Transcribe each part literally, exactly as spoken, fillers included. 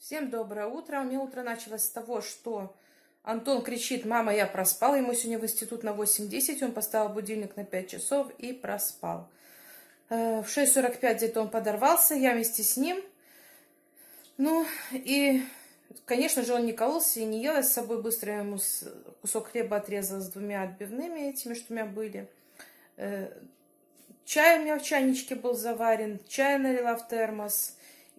Всем доброе утро. У меня утро началось с того, что Антон кричит: мама, я проспал. Ему сегодня в институт на восемь десять. Он поставил будильник на пять часов и проспал. В шесть сорок пять где-то он подорвался, я вместе с ним. Ну и, конечно же, он не кололся и не ел. Я с собой быстро ему кусок хлеба отрезала с двумя отбивными этими, что у меня были. Чай у меня в чайничке был заварен, чай налила в термос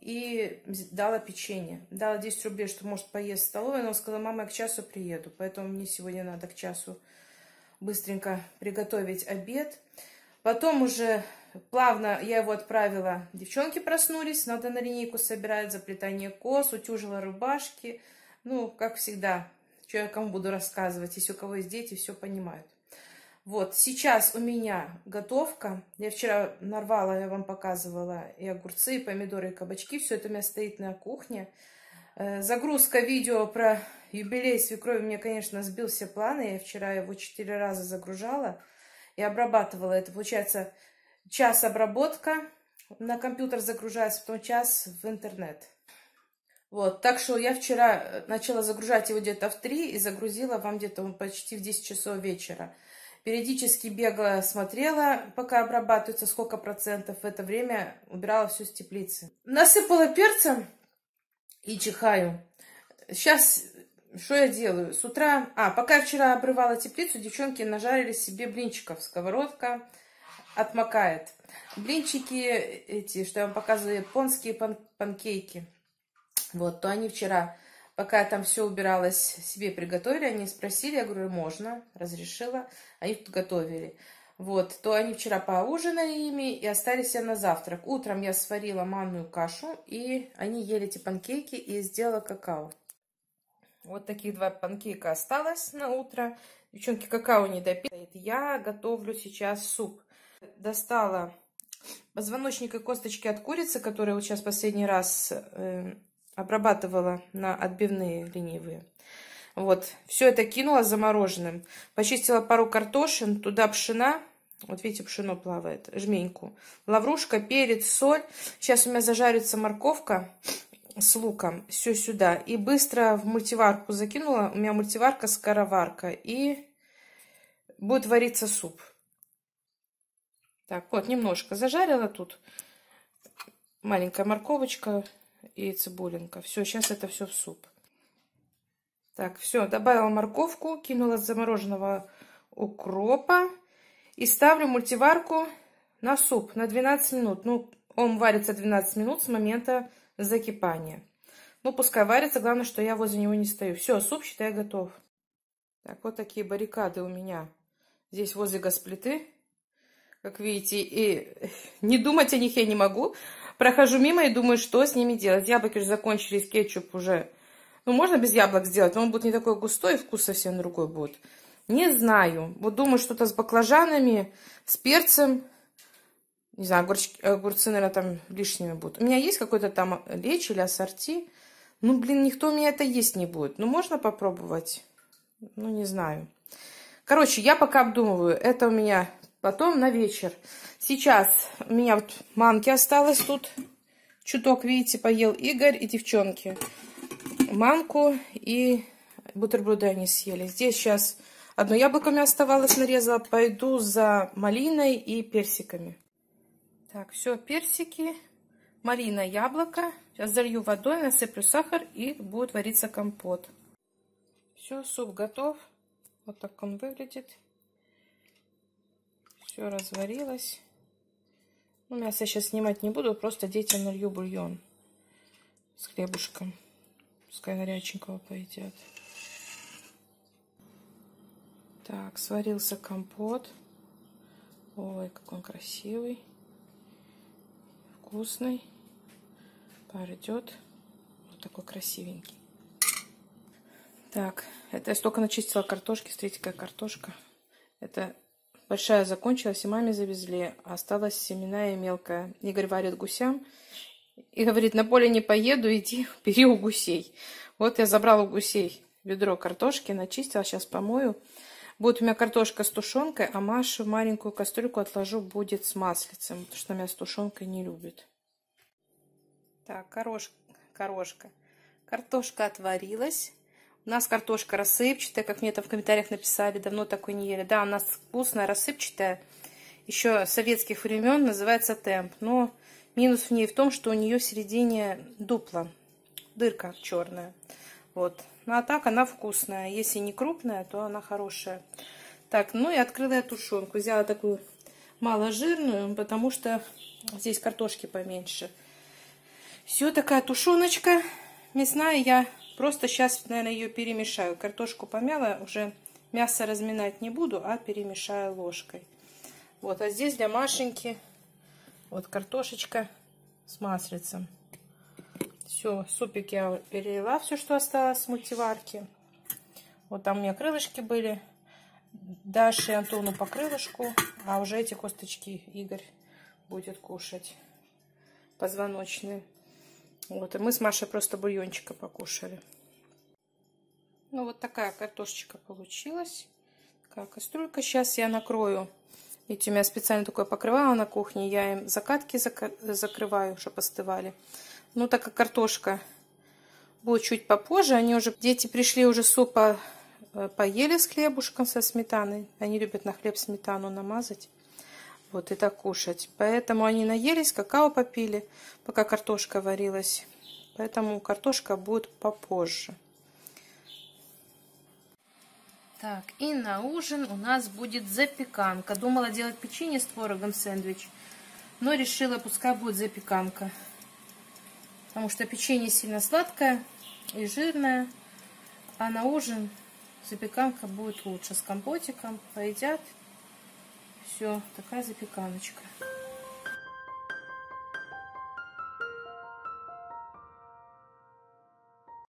и дала печенье. Дала десять рублей, что может поесть в столовой, но он сказал: мама, я к часу приеду, поэтому мне сегодня надо к часу быстренько приготовить обед. Потом уже плавно я его отправила, девчонки проснулись, надо на линейку собирать, заплетание кос, утюжила рубашки. Ну, как всегда, что я кому буду рассказывать, если у кого есть дети, все понимают. Вот, сейчас у меня готовка. Я вчера нарвала, я вам показывала, и огурцы, и помидоры, и кабачки. Все это у меня стоит на кухне. Загрузка видео про юбилей свекрови мне, конечно, сбил все планы. Я вчера его четыре раза загружала и обрабатывала. Это, получается, час обработка, на компьютер загружается, потом час в интернет. Вот, так что я вчера начала загружать его где-то в три и загрузила вам где-то почти в десять часов вечера. Периодически бегала, смотрела, пока обрабатывается, сколько процентов. В это время убирала все с теплицы. Насыпала перцем и чихаю. Сейчас, что я делаю? С утра... А, пока я вчера обрывала теплицу, девчонки нажарили себе блинчиков. Сковородка отмокает. Блинчики эти, что я вам показывала, японские пан панкейки. Вот, то они вчера... Пока я там все убиралась, себе приготовили, они спросили, я говорю, можно, разрешила, они тут готовили. Вот, то они вчера поужинали ими и остались на завтрак. Утром я сварила манную кашу, и они ели эти панкейки и сделала какао. Вот таких два панкейка осталось на утро. Девчонки, какао не допили. Я готовлю сейчас суп. Достала позвоночник и косточки от курицы, которые вот сейчас последний раз... Э обрабатывала на отбивные ленивые. Вот, все это кинула замороженным. Почистила пару картошин, туда пшена. Вот видите, пшено плавает, жменьку. Лаврушка, перец, соль. Сейчас у меня зажарится морковка с луком. Все сюда. И быстро в мультиварку закинула. У меня мультиварка, скороварка. И будет вариться суп. Так, вот, немножко зажарила тут. Маленькая морковочка и цибулинка. Все, сейчас это все в суп. Так, все, добавила морковку, кинула замороженного укропа и ставлю мультиварку на суп на двенадцать минут. Ну, он варится двенадцать минут с момента закипания. Ну, пускай варится, главное, что я возле него не стою. Все, суп, считай, готов. Так, вот такие баррикады у меня здесь возле газплиты. Как видите, и не думать о них я не могу. Прохожу мимо и думаю, что с ними делать. Яблоки уже закончились, кетчуп уже... Ну, можно без яблок сделать, но он будет не такой густой, и вкус совсем другой будет. Не знаю. Вот думаю, что-то с баклажанами, с перцем. Не знаю, огурчики, огурцы, наверное, там лишними будут. У меня есть какой-то там лечь или ассорти. Ну, блин, никто у меня это есть не будет. Ну, можно попробовать? Ну, не знаю. Короче, я пока обдумываю. Это у меня... Потом на вечер. Сейчас у меня вот манки осталось тут. Чуток, видите, поел Игорь и девчонки. Манку и бутерброды они съели. Здесь сейчас одно яблоко у меня оставалось, нарезала. Пойду за малиной и персиками. Так, все, персики, малина, яблоко. Сейчас залью водой, насыплю сахар и будет вариться компот. Все, суп готов. Вот так он выглядит. Все разварилось. Ну, мясо сейчас снимать не буду, просто детям налью бульон с хлебушком. Пускай горяченького поедят. Так, сварился компот. Ой, как он красивый. Вкусный. Пар идет. Вот такой красивенький. Так, это я столько начистила картошки. Смотрите, какая картошка. Это... Большая закончилась, и маме завезли. Осталась семенная и мелкая. Игорь варит гусям. И говорит, на поле не поеду, иди, бери у гусей. Вот я забрала у гусей ведро картошки, начистила, сейчас помою. Будет у меня картошка с тушенкой, а Маша маленькую кастрюльку отложу, будет с маслицем, потому что она с тушенкой не любит. Так, корошка, корошка. Картошка отварилась. У нас картошка рассыпчатая, как мне там в комментариях написали, давно такой не ели. Да, у нас вкусная, рассыпчатая, еще советских времен, называется темп. Но минус в ней в том, что у нее в середине дупла, дырка черная. Вот. Ну а так она вкусная. Если не крупная, то она хорошая. Так, ну и открыла я тушенку. Взяла такую маложирную, потому что здесь картошки поменьше. Все, такая тушеночка мясная. Я просто сейчас, наверное, ее перемешаю. Картошку помяла, уже мясо разминать не буду, а перемешаю ложкой. Вот, а здесь для Машеньки вот картошечка с маслицем. Все, супик я перелила, все, что осталось с мультиварки. Вот там у меня крылышки были. Даше и Антону по крылышку, а уже эти косточки Игорь будет кушать. Позвоночные. Вот, и мы с Машей просто бульончика покушали. Ну, вот такая картошечка получилась. Такая кастрюлька. Сейчас я накрою. Видите, у меня специально такое покрывало на кухне. Я им закатки закрываю, чтобы остывали. Ну, так как картошка будет чуть попозже, они уже, дети пришли уже супа поели с хлебушком со сметаной. Они любят на хлеб сметану намазать. Вот и так кушать. Поэтому они наелись, какао попили, пока картошка варилась. Поэтому картошка будет попозже. Так, и на ужин у нас будет запеканка. Думала делать печенье с творогом сэндвич, но решила, пускай будет запеканка. Потому что печенье сильно сладкое и жирное. А на ужин запеканка будет лучше. С компотиком поедят. Все, такая запеканочка.